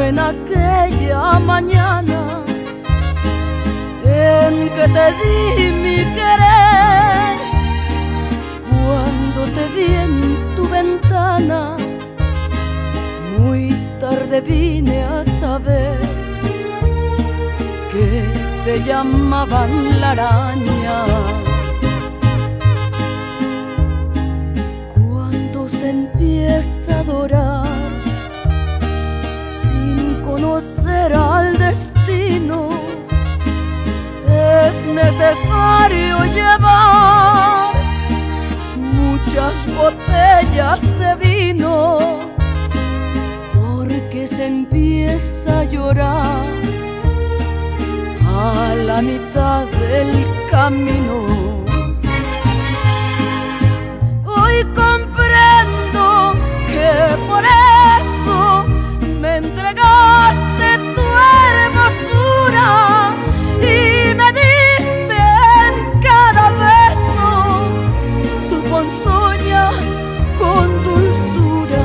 en aquella mañana en que te di mi querer. Cuando te vi en tu ventana, muy tarde vine a saber que te llamaban la araña. Cuando se empieza a adorar sin conocer al destino, es necesario llevar muchas botellas de vino, porque se empieza a llorar a la mitad del camino. Hoy comprendo que por eso me entregaste tu hermosura y me diste en cada beso tu ponzoña con dulzura.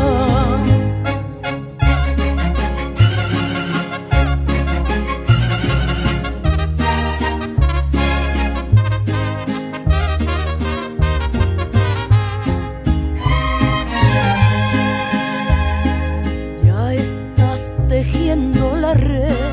Ya estás tejiendo la red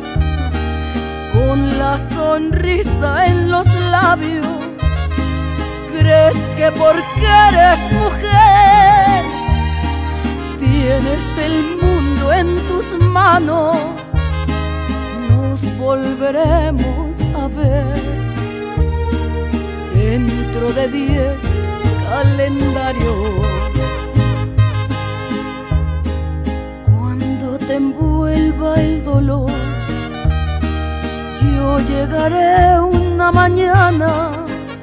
con la sonrisa en los labios. ¿Crees que porque eres mujer tienes el mundo en tus manos? Nos volveremos a ver dentro de 10 calendarios. Cuando te envuelva el dolor, yo llegaré una mañana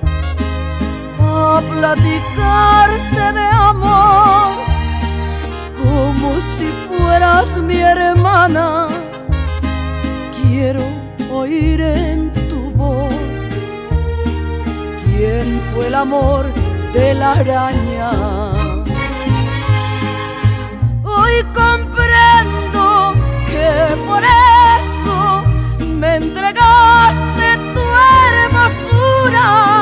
a platicarte de amor, como si fueras mi hermana. Quiero oír en tu voz quién fue el amor de la araña. Hoy comprendo que por eso me entregaste tu hermosura